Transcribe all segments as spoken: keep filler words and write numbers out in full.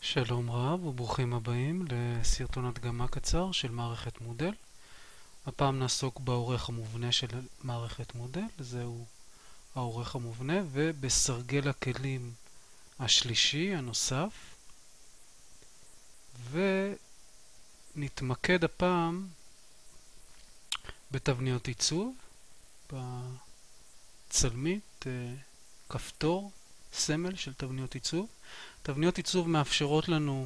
שלום רב וברוכים הבאים לסרטון הדגמה קצר של מערכת מודל. הפעם נעסוק בעורך המובנה של מערכת מודל, זהו העורך המובנה, ובסרגל הכלים השלישי הנוסף, ונתמקד הפעם בתבניות עיצוב, בצלמית, כפתור, סמל של תבניות עיצוב. תבניות עיצוב מאפשרות לנו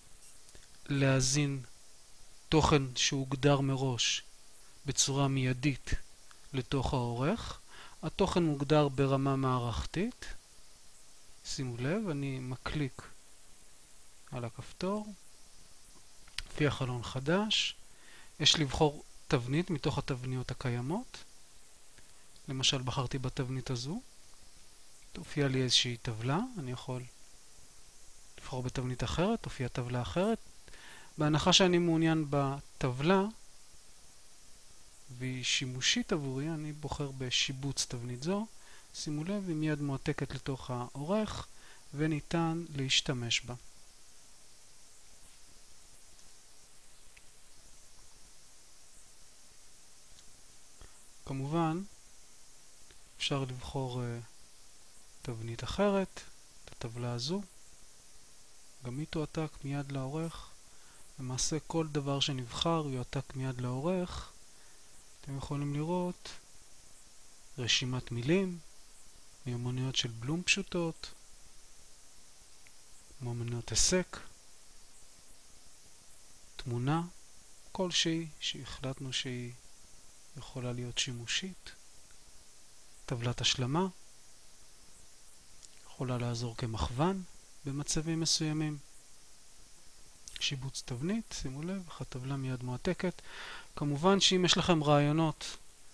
להזין תוכן שהוגדר מראש בצורה מיידית לתוך העורך. התוכן מוגדר ברמה מערכתית. שימו לב, אני מקליק על הכפתור, מופיע חלון חדש. יש לבחור תבנית מתוך התבניות הקיימות. למשל בחרתי בתבנית הזו. תופיע לי איזושהי טבלה, אני יכול לבחור בתבנית אחרת, תופיע טבלה אחרת. בהנחה שאני מעוניין בטבלה והיא שימושית עבורי, אני בוחר בשיבוץ תבנית זו. שימו לב, היא מיד מועתקת לתוך העורך וניתן להשתמש בה. כמובן, אפשר לבחור uh, תבנית אחרת, את הטבלה הזו. גם היא תועתק מיד לעורך. למעשה כל דבר שנבחר יועתק מיד לעורך. אתם יכולים לראות רשימת מילים, מיומנויות של בלום פשוטות, מיומנויות עסק, תמונה כלשהי שהחלטנו שהיא יכולה להיות שימושית, טבלת השלמה, יכולה לעזור כמכוון במצבים מסוימים. שיבוץ תבנית, שימו לב, איך הטבלה מיד מועתקת. כמובן שאם יש לכם רעיונות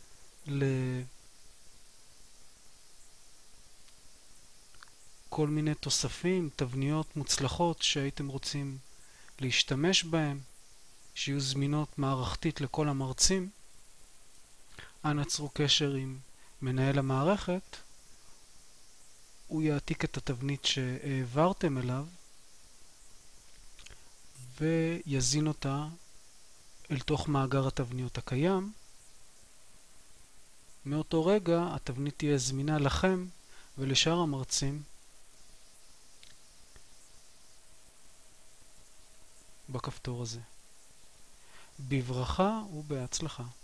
לכל מיני תוספים, תבניות מוצלחות שהייתם רוצים להשתמש בהם, שיהיו זמינות מערכתית לכל המרצים, אנא צרו קשר עם מנהל המערכת. הוא יעתיק את התבנית שהעברתם אליו ויזין אותה אל תוך מאגר התבניות הקיים. מאותו רגע התבנית תהיה זמינה לכם ולשאר המרצים בכפתור הזה. בברכה ובהצלחה.